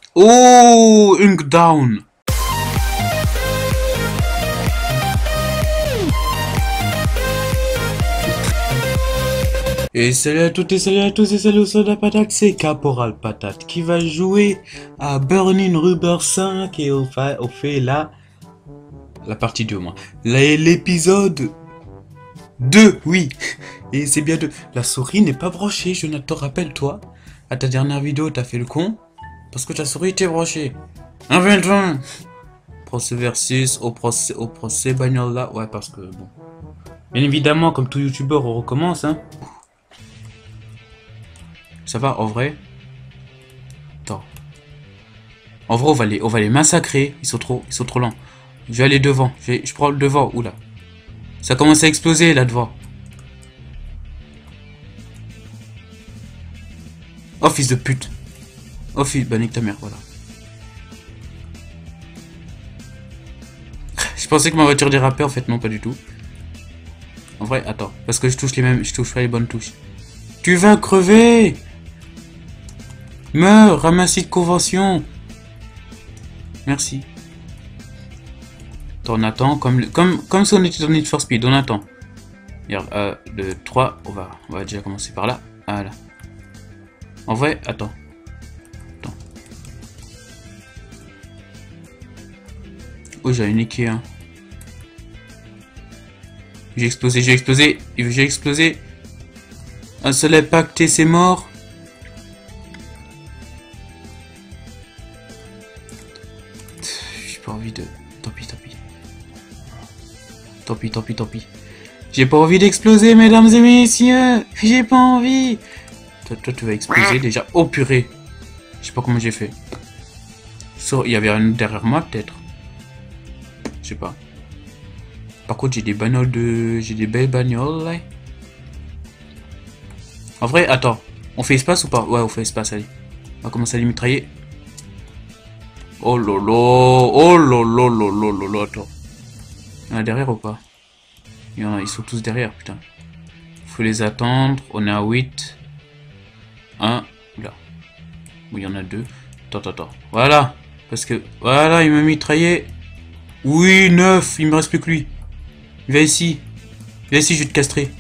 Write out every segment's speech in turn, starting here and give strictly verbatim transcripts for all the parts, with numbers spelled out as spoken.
Oh, Ink down. Et salut à toutes et salut à tous et salut au Soda Patate, c'est Caporal Patate qui va jouer à Burning Rubber cinq et on fait, on fait la, la partie deux au moins. L'épisode deux, oui. Et c'est bien deux. La souris n'est pas branchée, Jonathan, rappelle-toi. À ta dernière vidéo, t'as fait le con. Parce que ta souris était branchée. Rappelle-toi. Procès versus au procès, au procès bagnole là. Ouais, parce que bon. Bien évidemment, comme tout youtubeur, on recommence, hein. Ça va, en vrai? Attends. En vrai, on va les, on va les massacrer. Ils sont trop, ils sont trop lents. Je vais aller devant. Je, vais, je prends le devant. Oula. Ça commence à exploser là devant. Oh, fils de pute. Oh, fils, bah nique ta mère, voilà. Je pensais que ma voiture dérapait, en fait, non, pas du tout. En vrai, attends. Parce que je touche les mêmes, je touche pas les bonnes touches. Tu vas crever! Meurs, ramassis de convention. Merci. Attends, on attend, comme, comme, comme si on était dans Need for Speed, on attend. Regarde, euh, le trois, on va, on va déjà commencer par là. Voilà. En vrai, attends. Attends. Oh, j'ai niqué un. J'ai explosé, j'ai explosé, j'ai explosé. Un seul impact et c'est mort. J'ai pas envie de... Tant pis, tant pis. Tant pis, tant pis, tant pis. J'ai pas envie d'exploser, mesdames et messieurs. J'ai pas envie. Toi, toi, tu vas exploser déjà. Oh purée. Je sais pas comment j'ai fait. So, il y avait un derrière moi, peut-être. Je sais pas. Par contre, j'ai des bagnoles de... J'ai des belles bagnoles, là. En vrai, attends. On fait espace ou pas? Ouais, on fait espace, allez. On va commencer à les mitrailler. Oh lolo. Oh lolo, lolo, lolo, attends. Il y en a derrière ou pas? Il y en a, ils sont tous derrière, putain. Faut les attendre. On est à huit. un. Là. Oui, il y en a deux. Attends, attends, attends. Voilà. Parce que... Voilà, il m'a mitraillé. Oui, neuf. Il me reste plus que lui. Viens ici. Viens ici, je vais te castrer.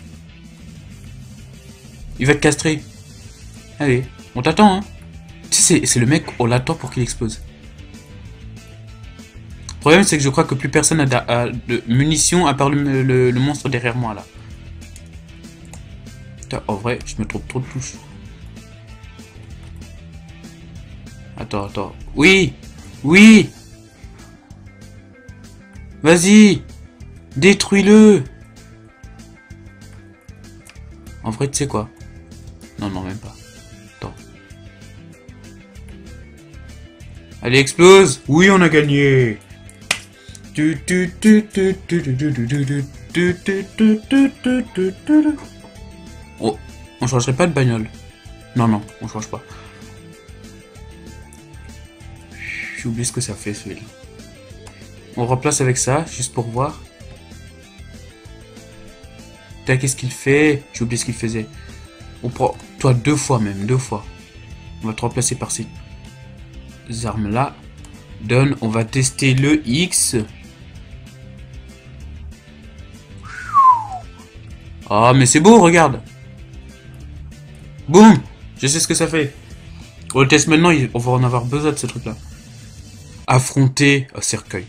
Il va te castrer. Allez, on t'attend, hein. Tu sais, c'est le mec, on l'attend pour qu'il explose. Le problème, c'est que je crois que plus personne n'a de, de munitions à part le, le, le monstre derrière moi, là. Putain, en vrai, je me trompe trop de touches. Attends, attends. Oui. Oui. Vas-y. Détruis-le. En vrai, tu sais quoi? Non, non, même pas. Attends. Allez, explose. Oui, on a gagné. Oh, on changerait pas de bagnole. Non, non, on change pas. J'ai oublié ce que ça fait, celui-là. On remplace avec ça, juste pour voir. Putain, qu'est-ce qu'il fait? J'ai oublié ce qu'il faisait. On prend... Toi, deux fois même, deux fois. On va te remplacer par ces armes-là. Donne, on va tester le X. Ah, mais c'est beau, regarde. Boum. Je sais ce que ça fait. On le teste maintenant, on va en avoir besoin de ce truc-là. Affronter un cercueil.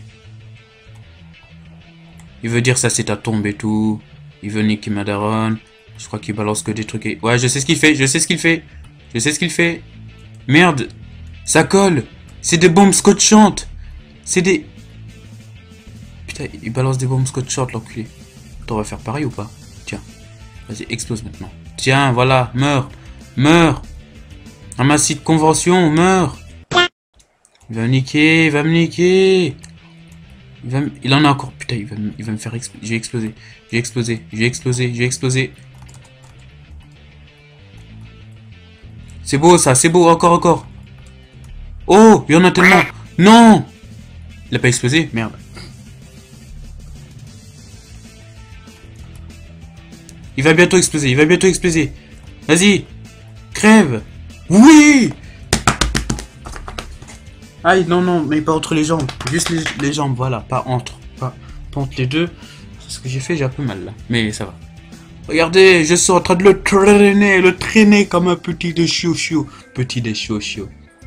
Il veut dire ça, c'est ta tombe et tout. Il veut niquer ma daronne. Je crois qu'il balance que des trucs. Et... Ouais, je sais ce qu'il fait, je sais ce qu'il fait. Je sais ce qu'il fait. Merde. Ça colle. C'est des bombes scotchantes. C'est des... Putain, il balance des bombes scotchantes, l'enculé. On va faire pareil ou pas? Tiens. Vas-y, explose maintenant. Tiens, voilà, meurs. Meurs. Ramassis de convention, meurs. Il va me niquer, il va me niquer. Il, va me... il en a encore. Putain, il va me, il va me faire exploser. J'ai explosé. J'ai explosé. J'ai explosé. J'ai explosé. C'est beau ça, c'est beau. Encore, encore. Oh, il y en a tellement. Non. Il a pas explosé? Merde. Il va bientôt exploser. Il va bientôt exploser. Vas-y. Crève. Oui. Aïe, non, non, mais pas entre les jambes. Juste les, les jambes, voilà, pas entre. Pas, pas entre les deux. Ce que j'ai fait, j'ai un peu mal là. Mais ça va. Regardez, je suis en train de le traîner, le traîner comme un petit de chiot-chiot. Petit de chiot-chiot.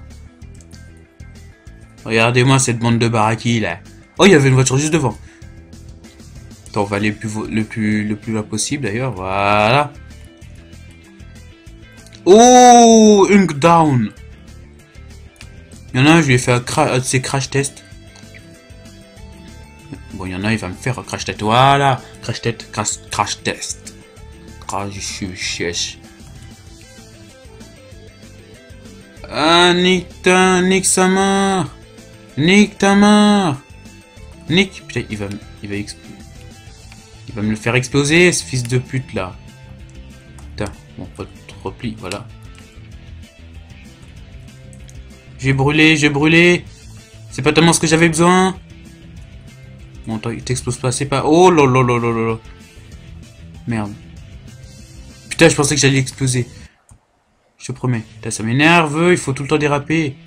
Regardez-moi cette bande de baraquis là. Oh, il y avait une voiture juste devant. Attends, on va aller le plus, le plus, le plus bas possible d'ailleurs. Voilà. Oh, une down. Il y en a un, je lui ai fait un, cra un de ses crash tests. Bon, il y en a, il va me faire un crash test. Voilà. Crash test, crash, crash test. Crash test. Ah, nique ta, nique sa mort. Nique ta mort. Nique. Putain, il va, il va exploser. Il va me le faire exploser, ce fils de pute là. Putain, bon, repli, voilà. J'ai brûlé, j'ai brûlé. C'est pas tellement ce que j'avais besoin. Bon, il t'explose pas, c'est pas... Oh là là là là là. Merde. Putain, je pensais que j'allais exploser. Je te promets. Putain, ça m'énerve, il faut tout le temps déraper.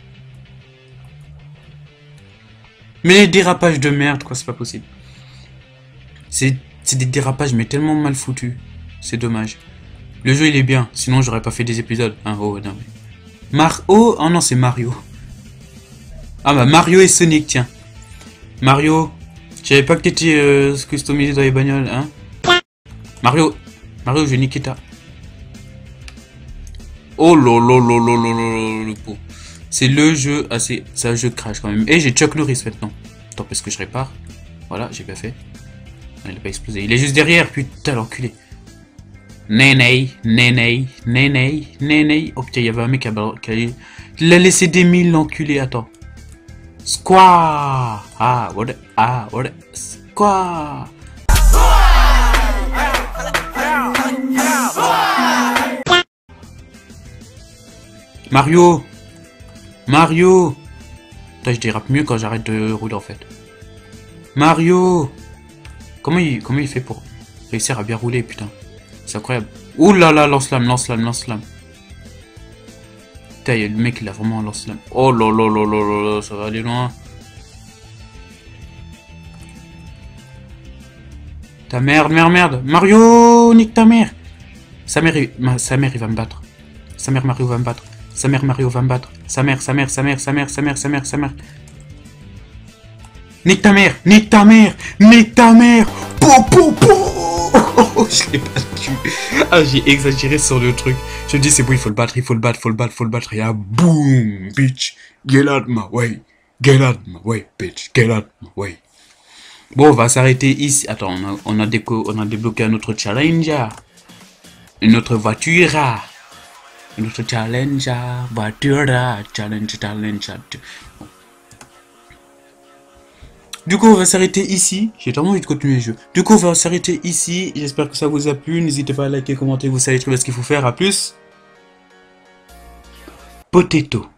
Mais les dérapages de merde, quoi, c'est pas possible. C'est des dérapages, mais tellement mal foutus. C'est dommage. Le jeu, il est bien. Sinon, j'aurais pas fait des épisodes. Hein, oh, non, mais... Mar... Oh, oh non, c'est Mario. Ah bah, Mario et Sonic, tiens. Mario... Je savais pas que t'étais euh, customisé dans les bagnoles, hein. Mario... Mario, je vais niquer ta... Oh lolo lolo lolo le pot. C'est le jeu assez... C'est un jeu de crash quand même. Et j'ai Chuck Norris maintenant. Attends, parce que je répare. Voilà, j'ai bien fait. Il a pas explosé. Il est juste derrière, putain, l'enculé. Néné, néné, néné, néné. Oh putain, il y avait un mec qui a... Il a laissé des mille, l'enculé, attends. Squaw. Ah, what? Ah, what? Squaw. Mario. Mario. Putain, je dérape mieux quand j'arrête de rouler en fait. Mario. Comment il, comment il fait pour réussir à bien rouler, putain. C'est incroyable. Ouh là là, lance-flamme, lance-flamme, lance-flamme. Putain, le mec, il a vraiment un lance-flamme. Oh là là là là là, ça va aller loin. Ta merde, merde, merde. Mario, nique ta mère. Sa mère, il, ma, sa mère, il va me battre. Sa mère, Mario va me battre. Sa mère, Mario va me battre. Sa mère, sa mère, sa mère, sa mère, sa mère, sa mère, sa mère. Nique ta mère, nique ta mère, nique ta mère. Po, po, po. Je l'ai battu. Ah, j'ai exagéré sur le truc. Je me dis, c'est bon, il faut le battre, il faut le battre, il faut le battre, il faut le battre. Et là, boum, bitch. Get out my way. Get out my way, bitch. Get out my way. Bon, on va s'arrêter ici. Attends, on a, on a, déco, on a débloqué un autre challenge. Une autre voiture. Une autre challenge. Voiture. Challenge, challenge. Bon. Du coup, on va s'arrêter ici. J'ai tellement envie de continuer le jeu. Du coup, on va s'arrêter ici. J'espère que ça vous a plu. N'hésitez pas à liker, commenter. Vous savez très bien ce qu'il faut faire. À plus. Potato.